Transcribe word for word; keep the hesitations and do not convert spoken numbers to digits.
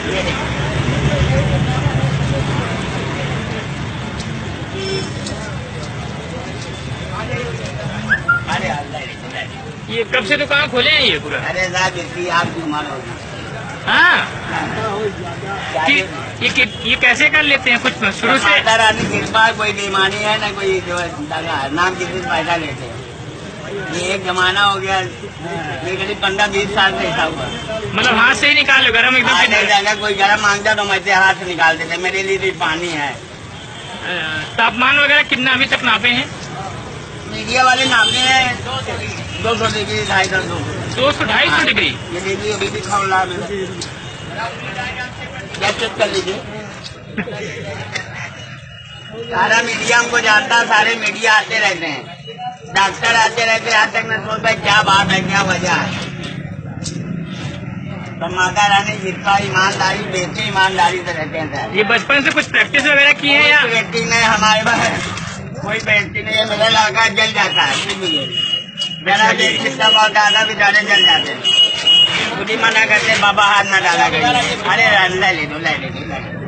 ये कब से दुकान खोले हैं ये पूरा? अरे साहब आपकी उम्र होगी। हाँ, ये, ये ये कैसे कर लेते हैं? कुछ शुरू से माता रानी कृपा, कोई बेईमानी है ना कोई जो नाम किसी से पैसा लेते हैं। ये एक जमाना हो गया, ये करीब पंद्रह बीस साल से ऐसा हुआ। मतलब हाथ से ही निकाल लो, गरम एकदम नहीं जाएगा। कोई गरम मांगता तो मैं हाथ से निकाल देते। मेरे लिए भी पानी है। तापमान वगैरह कितना अभी तक नापे हैं? मीडिया वाले नापे हैं दो सौ डिग्री, ढाई सौ दो दो सौ ढाई सौ डिग्री। ये डिग्री अभी भी खोल रहा है। क्या चेक कर लीजिए। सारा मीडिया हमको जानता है, सारे मीडिया आते रहते हैं, डॉक्टर आते रहते हैं। आज तक मैं सोचता क्या बात है, क्या वजह है। तो माता रानी जितना ईमानदारी बेहतर ईमानदारी से रहते हैं। ये बचपन से कुछ प्रैक्टिस वगैरह की है या? व्यक्ति नहीं, हमारे पास कोई व्यक्ति नहीं है। मेरा लड़का जल जाता है, जरा देख कितना बहुत ज्यादा भी ज्यादा जल जाते हैं। खुद ही मना करते बाबा हाथ न डाला करिए। अरे ले ले दो, ले ले दो।